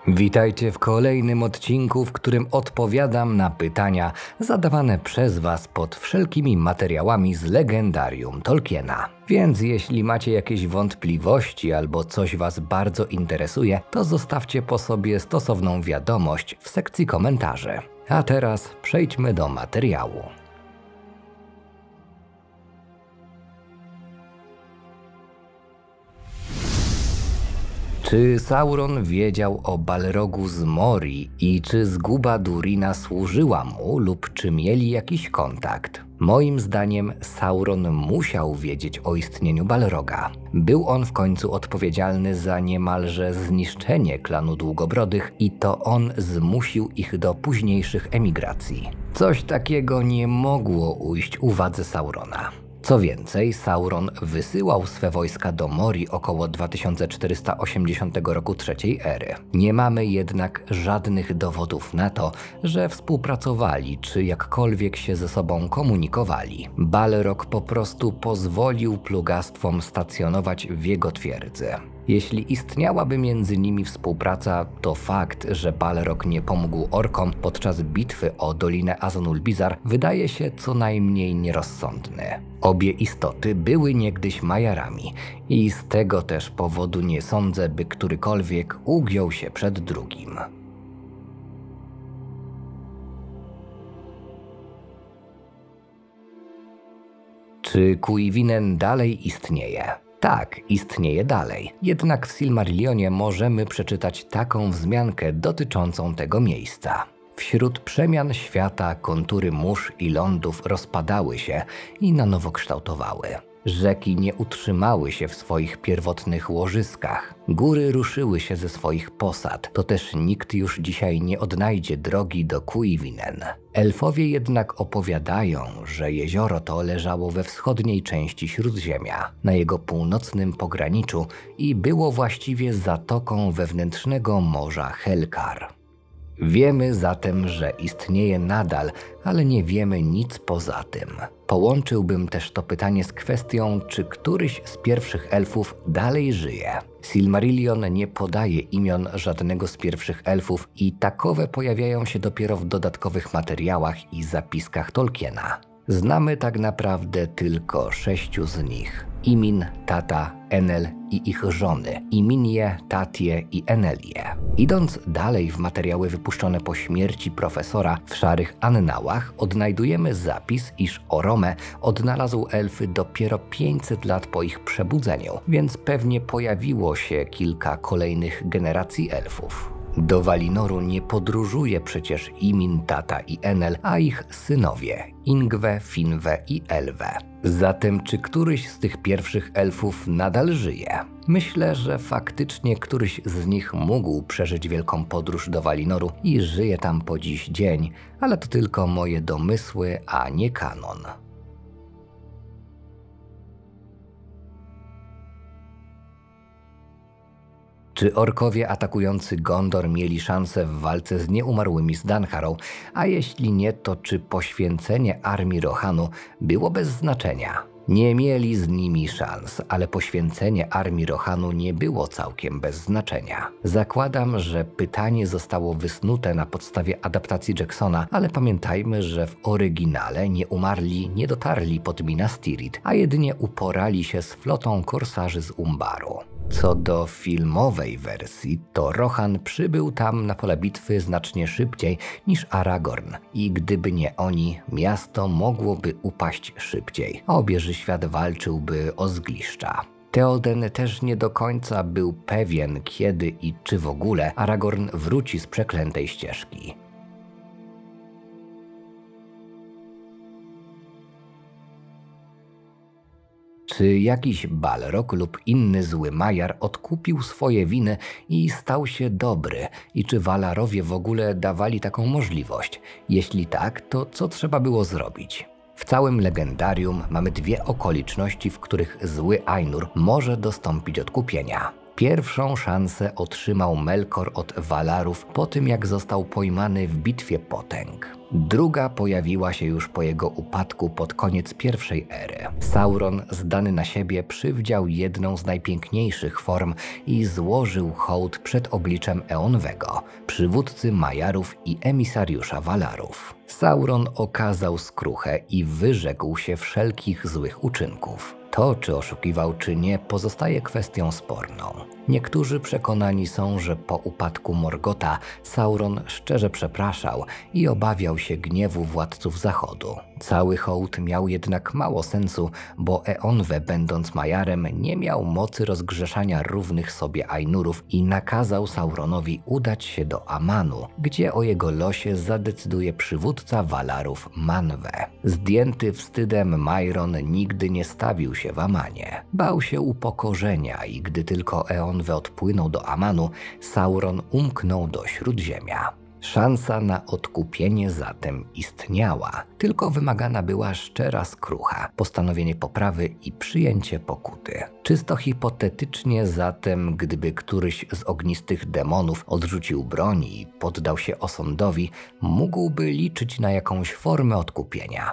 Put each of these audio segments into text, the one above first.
Witajcie w kolejnym odcinku, w którym odpowiadam na pytania zadawane przez Was pod wszelkimi materiałami z legendarium Tolkiena. Więc jeśli macie jakieś wątpliwości albo coś Was bardzo interesuje, to zostawcie po sobie stosowną wiadomość w sekcji komentarzy. A teraz przejdźmy do materiału. Czy Sauron wiedział o Balrogu z Morii i czy zguba Durina służyła mu lub czy mieli jakiś kontakt? Moim zdaniem Sauron musiał wiedzieć o istnieniu Balroga. Był on w końcu odpowiedzialny za niemalże zniszczenie klanu Długobrodych i to on zmusił ich do późniejszych emigracji. Coś takiego nie mogło ujść uwadze Saurona. Co więcej, Sauron wysyłał swe wojska do Morii około 2480 roku III ery. Nie mamy jednak żadnych dowodów na to, że współpracowali czy jakkolwiek się ze sobą komunikowali. Balrog po prostu pozwolił plugastwom stacjonować w jego twierdzy. Jeśli istniałaby między nimi współpraca, to fakt, że Balrog nie pomógł orkom podczas bitwy o Dolinę Azonul-Bizar wydaje się co najmniej nierozsądny. Obie istoty były niegdyś Majarami i z tego też powodu nie sądzę, by którykolwiek ugiął się przed drugim. Czy Cuivinen dalej istnieje? Tak, istnieje dalej. Jednak w Silmarillionie możemy przeczytać taką wzmiankę dotyczącą tego miejsca. Wśród przemian świata kontury mórz i lądów rozpadały się i na nowo kształtowały. Rzeki nie utrzymały się w swoich pierwotnych łożyskach. Góry ruszyły się ze swoich posad. To też nikt już dzisiaj nie odnajdzie drogi do Cuivinen. Elfowie jednak opowiadają, że jezioro to leżało we wschodniej części Śródziemia, na jego północnym pograniczu i było właściwie zatoką wewnętrznego morza Helkar. Wiemy zatem, że istnieje nadal, ale nie wiemy nic poza tym. Połączyłbym też to pytanie z kwestią, czy któryś z pierwszych elfów dalej żyje. Silmarillion nie podaje imion żadnego z pierwszych elfów i takowe pojawiają się dopiero w dodatkowych materiałach i zapiskach Tolkiena. Znamy tak naprawdę tylko 6 z nich. Imin, Tata, Enel i ich żony, Iminie, Tatie i Enelię. Idąc dalej w materiały wypuszczone po śmierci profesora w Szarych Annałach, odnajdujemy zapis, iż Orome odnalazł elfy dopiero 500 lat po ich przebudzeniu, więc pewnie pojawiło się kilka kolejnych generacji elfów. Do Valinoru nie podróżuje przecież Imin, Tata i Enel, a ich synowie Ingve, Finve i Elve. Zatem czy któryś z tych pierwszych elfów nadal żyje? Myślę, że faktycznie któryś z nich mógł przeżyć wielką podróż do Valinoru i żyje tam po dziś dzień, ale to tylko moje domysły, a nie kanon. Czy orkowie atakujący Gondor mieli szansę w walce z nieumarłymi z Dunharrow, a jeśli nie, to czy poświęcenie armii Rohanu było bez znaczenia? Nie mieli z nimi szans, ale poświęcenie armii Rohanu nie było całkiem bez znaczenia. Zakładam, że pytanie zostało wysnute na podstawie adaptacji Jacksona, ale pamiętajmy, że w oryginale nieumarli nie dotarli pod Minas Tirith, a jedynie uporali się z flotą korsarzy z Umbaru. Co do filmowej wersji, to Rohan przybył tam na pole bitwy znacznie szybciej niż Aragorn i gdyby nie oni, miasto mogłoby upaść szybciej, a obieży świat walczyłby o zgliszcza. Theoden też nie do końca był pewien, kiedy i czy w ogóle Aragorn wróci z przeklętej ścieżki. Czy jakiś Balrog lub inny zły Majar odkupił swoje winy i stał się dobry? I czy Valarowie w ogóle dawali taką możliwość? Jeśli tak, to co trzeba było zrobić? W całym legendarium mamy dwie okoliczności, w których zły Ainur może dostąpić odkupienia. Pierwszą szansę otrzymał Melkor od Valarów po tym, jak został pojmany w Bitwie Potęg. Druga pojawiła się już po jego upadku pod koniec pierwszej ery. Sauron, zdany na siebie, przywdział jedną z najpiękniejszych form i złożył hołd przed obliczem Eonwego, przywódcy Majarów i emisariusza Valarów. Sauron okazał skruchę i wyrzekł się wszelkich złych uczynków. To, czy oszukiwał, czy nie, pozostaje kwestią sporną. Niektórzy przekonani są, że po upadku Morgotha Sauron szczerze przepraszał i obawiał się gniewu władców Zachodu. Cały hołd miał jednak mało sensu, bo Eonwe, będąc Majarem, nie miał mocy rozgrzeszania równych sobie Ainurów i nakazał Sauronowi udać się do Amanu, gdzie o jego losie zadecyduje przywódca Valarów Manwë. Zdjęty wstydem Mairon nigdy nie stawił się w Amanie. Bał się upokorzenia i gdy tylko Eonwe odpłynął do Amanu, Sauron umknął do Śródziemia. Szansa na odkupienie zatem istniała, tylko wymagana była szczera skrucha, postanowienie poprawy i przyjęcie pokuty. Czysto hipotetycznie zatem, gdyby któryś z ognistych demonów odrzucił broń i poddał się osądowi, mógłby liczyć na jakąś formę odkupienia.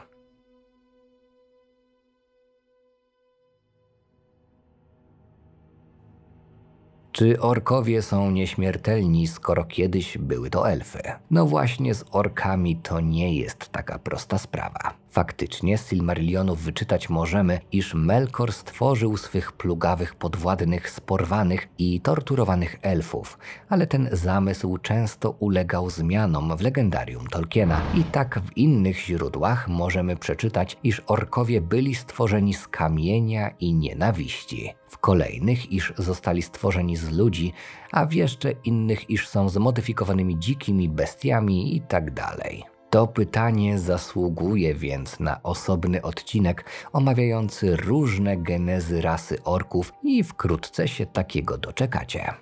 Czy orkowie są nieśmiertelni, skoro kiedyś były to elfy? No właśnie, z orkami to nie jest taka prosta sprawa. Faktycznie z Silmarillionów wyczytać możemy, iż Melkor stworzył swych plugawych podwładnych z porwanych i torturowanych elfów, ale ten zamysł często ulegał zmianom w legendarium Tolkiena i tak w innych źródłach możemy przeczytać, iż orkowie byli stworzeni z kamienia i nienawiści. W kolejnych, iż zostali stworzeni z ludzi, a w jeszcze innych, iż są zmodyfikowanymi dzikimi bestiami itd. To pytanie zasługuje więc na osobny odcinek omawiający różne genezy rasy orków i wkrótce się takiego doczekacie.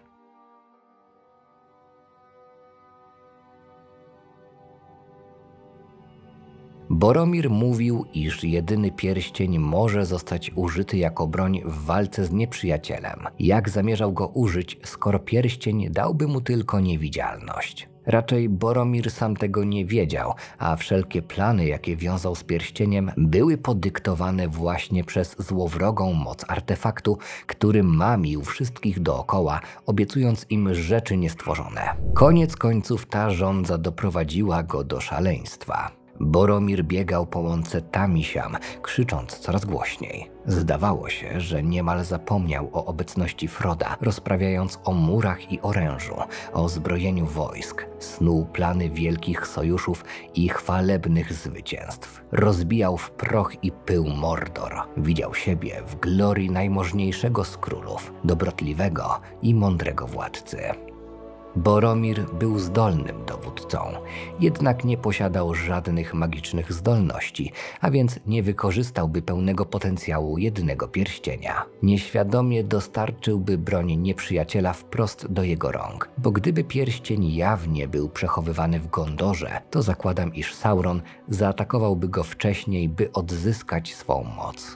Boromir mówił, iż jedyny pierścień może zostać użyty jako broń w walce z nieprzyjacielem. Jak zamierzał go użyć, skoro pierścień dałby mu tylko niewidzialność? Raczej Boromir sam tego nie wiedział, a wszelkie plany, jakie wiązał z pierścieniem, były podyktowane właśnie przez złowrogą moc artefaktu, który mamił wszystkich dookoła, obiecując im rzeczy niestworzone. Koniec końców ta żądza doprowadziła go do szaleństwa. Boromir biegał po łące tam i siam, krzycząc coraz głośniej. Zdawało się, że niemal zapomniał o obecności Froda, rozprawiając o murach i orężu, o zbrojeniu wojsk, snuł plany wielkich sojuszów i chwalebnych zwycięstw. Rozbijał w proch i pył Mordor. Widział siebie w glorii najmożniejszego z królów, dobrotliwego i mądrego władcy. Boromir był zdolnym dowódcą, jednak nie posiadał żadnych magicznych zdolności, a więc nie wykorzystałby pełnego potencjału jednego pierścienia. Nieświadomie dostarczyłby broń nieprzyjaciela wprost do jego rąk, bo gdyby pierścień jawnie był przechowywany w Gondorze, to zakładam, iż Sauron zaatakowałby go wcześniej, by odzyskać swą moc.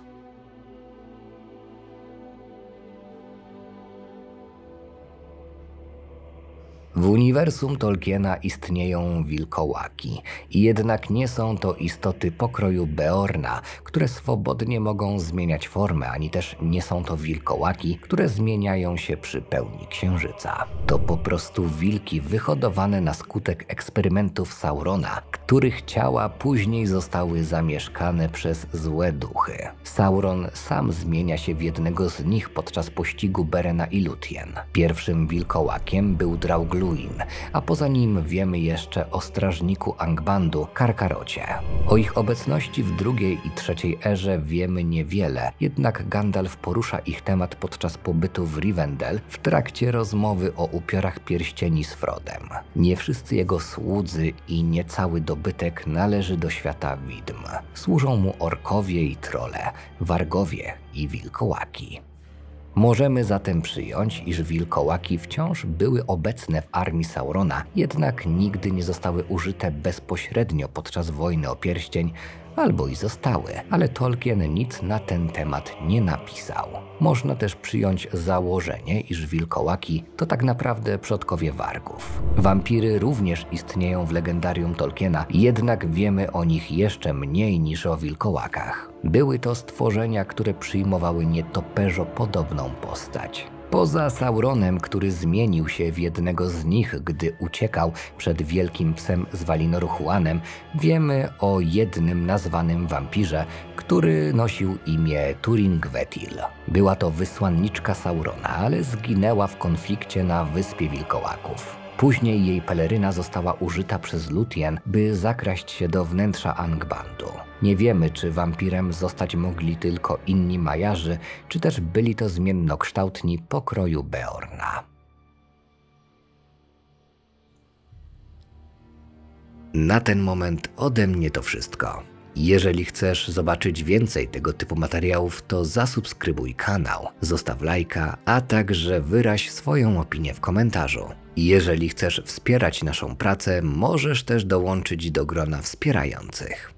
W uniwersum Tolkiena istnieją wilkołaki i jednak nie są to istoty pokroju Beorna, które swobodnie mogą zmieniać formę, ani też nie są to wilkołaki, które zmieniają się przy pełni księżyca. To po prostu wilki wyhodowane na skutek eksperymentów Saurona, których ciała później zostały zamieszkane przez złe duchy. Sauron sam zmienia się w jednego z nich podczas pościgu Berena i Lúthien. Pierwszym wilkołakiem był Draugluin, a poza nim wiemy jeszcze o strażniku Angbandu, Karkarocie. O ich obecności w drugiej i trzeciej erze wiemy niewiele, jednak Gandalf porusza ich temat podczas pobytu w Rivendell w trakcie rozmowy o upiorach pierścieni z Frodem. Nie wszyscy jego słudzy i nie cały dobytek należy do świata widm. Służą mu orkowie i trolle, wargowie i wilkołaki. Możemy zatem przyjąć, iż wilkołaki wciąż były obecne w armii Saurona, jednak nigdy nie zostały użyte bezpośrednio podczas wojny o pierścień, Albo i zostały, ale Tolkien nic na ten temat nie napisał. Można też przyjąć założenie, iż wilkołaki to tak naprawdę przodkowie wargów. Wampiry również istnieją w legendarium Tolkiena, jednak wiemy o nich jeszcze mniej niż o wilkołakach. Były to stworzenia, które przyjmowały nietoperzo podobną postać. Poza Sauronem, który zmienił się w jednego z nich, gdy uciekał przed wielkim psem z Valinoru Huanem, wiemy o jednym nazwanym wampirze, który nosił imię Turin-Gwetil. Była to wysłanniczka Saurona, ale zginęła w konflikcie na Wyspie Wilkołaków. Później jej peleryna została użyta przez Lúthien, by zakraść się do wnętrza Angbandu. Nie wiemy, czy wampirem zostać mogli tylko inni majarzy, czy też byli to zmiennokształtni pokroju Beorna. Na ten moment ode mnie to wszystko. Jeżeli chcesz zobaczyć więcej tego typu materiałów, to zasubskrybuj kanał, zostaw lajka, a także wyraź swoją opinię w komentarzu. Jeżeli chcesz wspierać naszą pracę, możesz też dołączyć do grona wspierających.